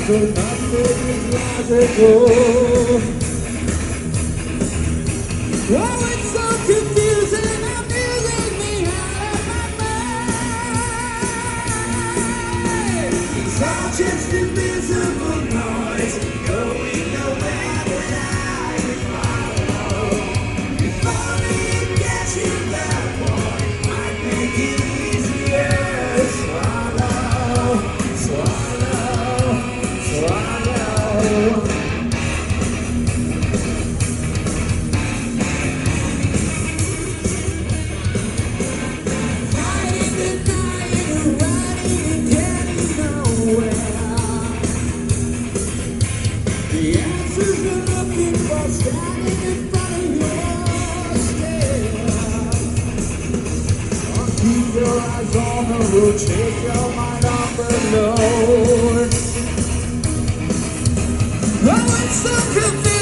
so nothing is logical. Oh, it's so confusing, I'm losing me out of my mind. It's all just invisible noise, going nowhere that I can follow. If only it gets you that point, might make it easier. Swallow, swallow, swallow. The answers you're looking for standing in front of your stare. Keep your eyes on the road, take your mind off the load. Oh, it's so confusing.